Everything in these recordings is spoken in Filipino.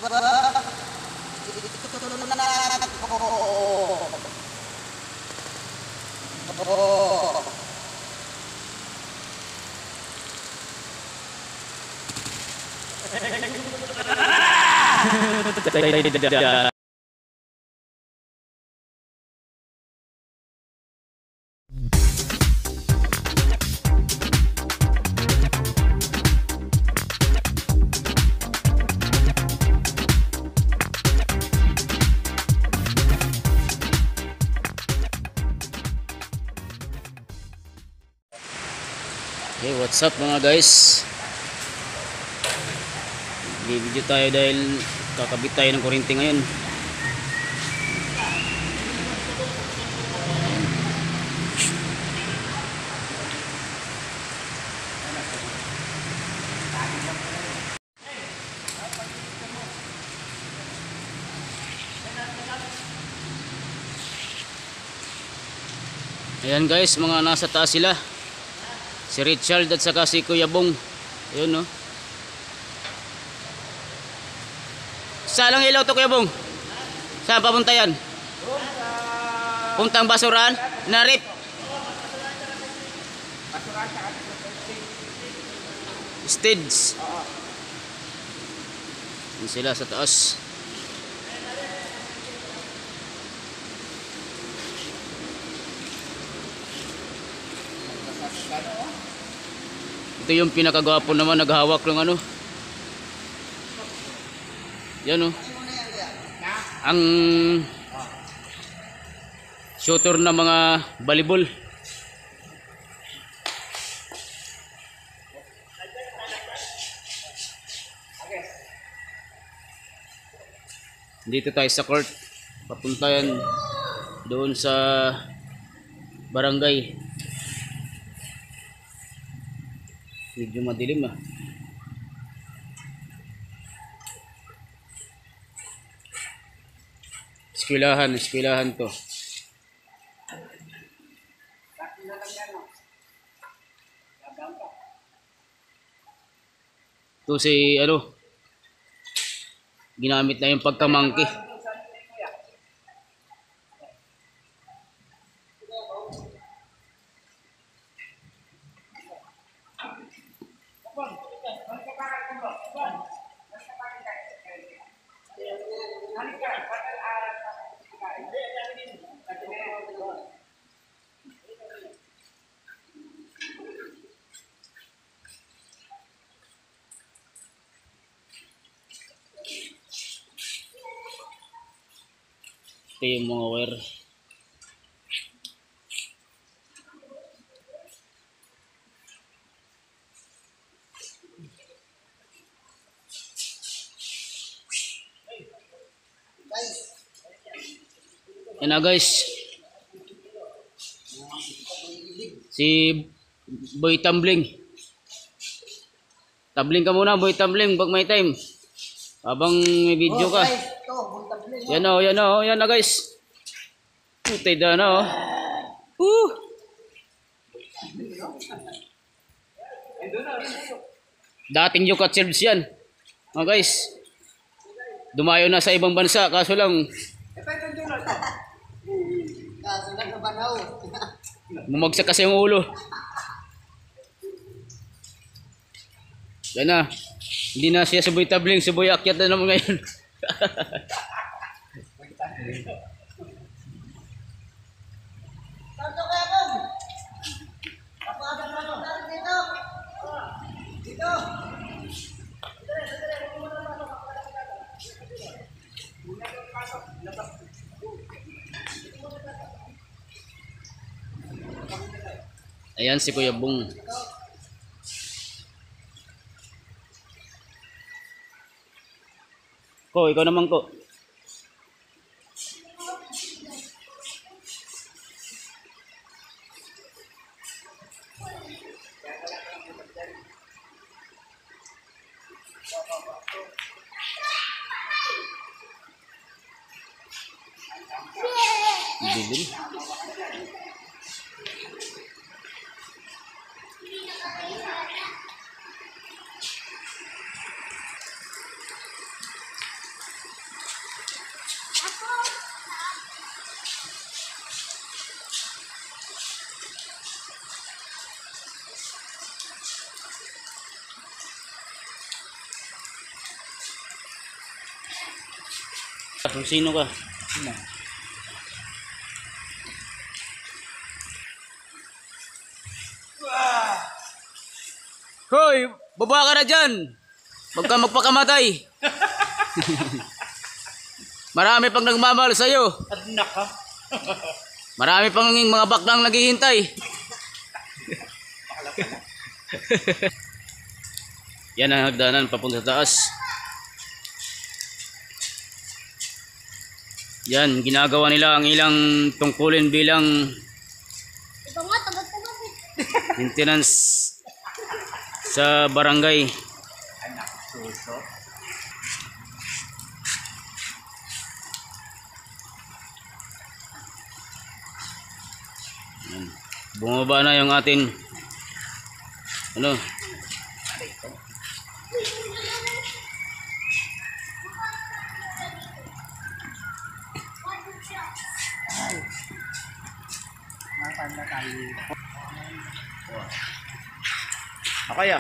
Hey, what's up mga guys? Video tayo dahil kakabit tayo ng kuryente ngayon. Ayan guys, mga nasa taas sila. Si Richard at saka si Kuya Bong. Ayun no. Saan lang ilaw to Kuya Bong? Saan papunta yan? Puntang Basuran? Narip? Steeds. Yan sila sa taas. Ito yung pinakagwapo naman, naghahawak ng ano. Yan o. Ang shooter na mga volleyball. Dito tayo sa court. Papunta yan doon sa barangay. Medyo madilim ah. Eskwelahan to. Ito si ano, ginamit na yung pagkamangki. Ito yung mga wire. Yan na guys. Si Boy Tumbling. Tumbling ka muna Boy Tumbling pag may time. Habang may video ka. Yan o, yan o, yan na guys. Putay da na o. Dating Yukat Serves yan. Mga guys. Dumayo na sa ibang bansa. Kaso lang bumagsak kasi yung ulo. Yan na. Hindi na siya si Boy Tumbling. Si Boy akyat na naman ngayon. Ayan si Kuya Bong. Ko, ikaw naman ko. Dilim. Kung sino ka? Hoy, baba ka na dyan. Huwag ka magpakamatay. Marami pang nagmamahal sa'yo. Adnak ka. Marami pang mga baklang naghihintay. Yan ang hagdanan papunta sa taas. Yan, ginagawa nila ang ilang tungkulin bilang maintenance sa barangay. Anak, suso. Yan. Bumaba na yung atin ano Matanda tayo. akaya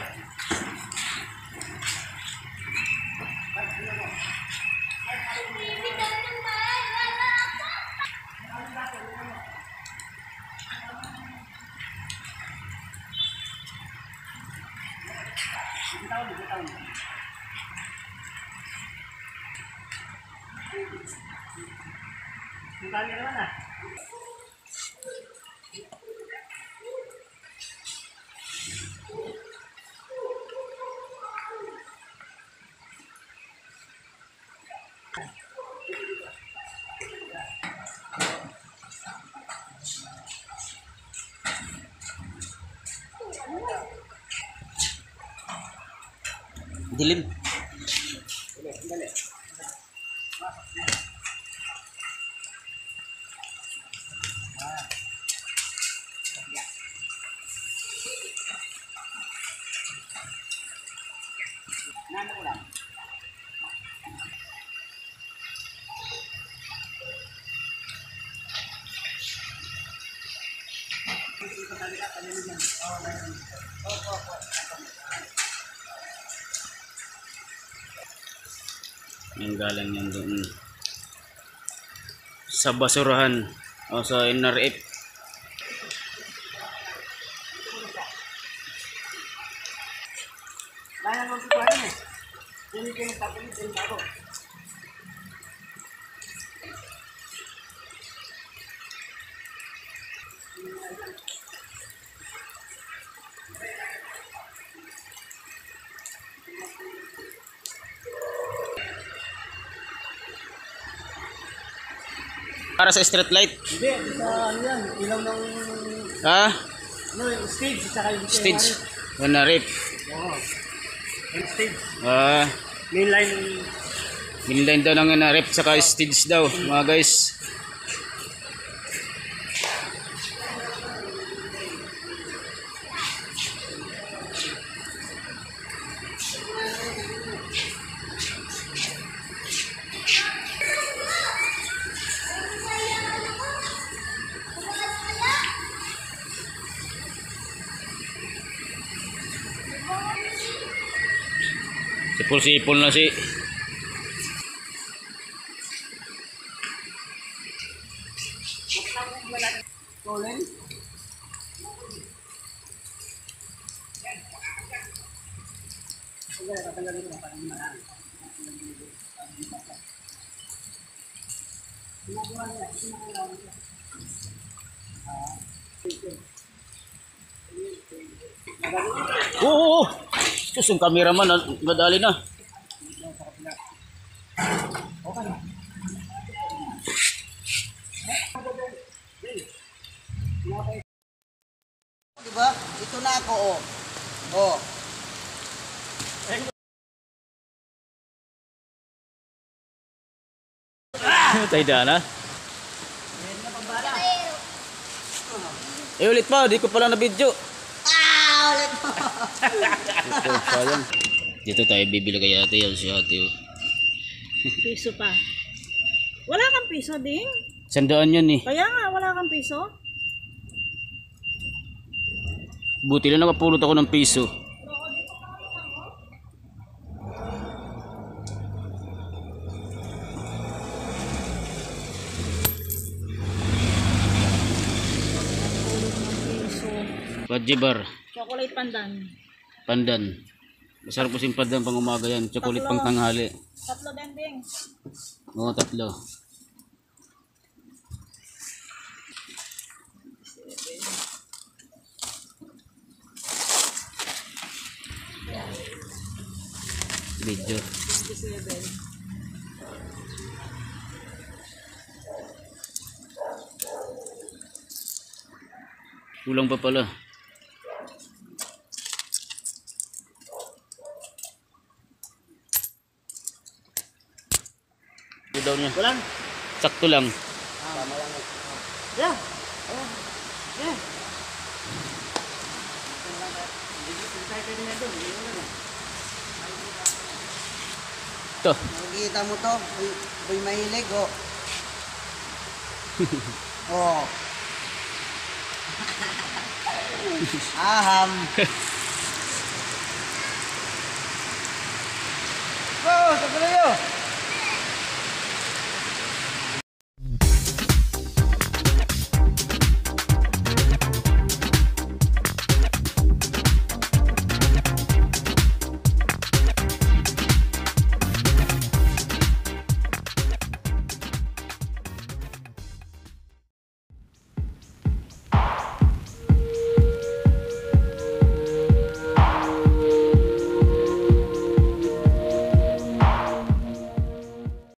dilim. Yung galing yan doon sa basurahan o sa NRF. Kaya mo siguro eh. Hindi ko nagtapulit din ako. Para sa street light. Hindi, sa ano yan, ilaw ng Ha? ano, yung stage, saka yung Stage. NRF. Oo. Yung stage. Mainline daw ng NRF saka stage daw mga guys. Sipol-sipol na si Colin? Sige, tatanggalin ko para marami. Oo. Diyos, yung cameraman nadali na. Diba? Ito na ako, oh. Oh. Tayo na. Ulit pa, di ko pala na video. Ulit mo. Dito tayo bibili kay ate, yan si ate. Piso pa. Wala kang piso, Ding? Sandaan yan eh. Kaya nga, wala kang piso. Buti lang nakapulot ako ng piso. Fudgy bar. Chocolate pandan. Pandan. Masarap po yung pandan pang umaga yan. Chocolate Tatlo. pang tanghali. 3 din, Ding. Oo, 3. Video. 27. Kulang pa pala. Ito daw niya. Kulang. Sakto lang. Tama lang. Yeah. Oh. Yeah. Ito. Nakikita mo to, boy mahilig, oh. Oh. Aham. Oh, sa kayo.